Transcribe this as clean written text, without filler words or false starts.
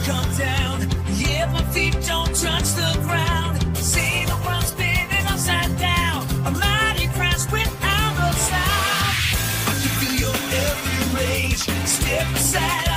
come down. Yeah, my feet don't touch the ground. See the world spinning upside down. A mighty crash without a sound. I can feel your every rage. Step aside.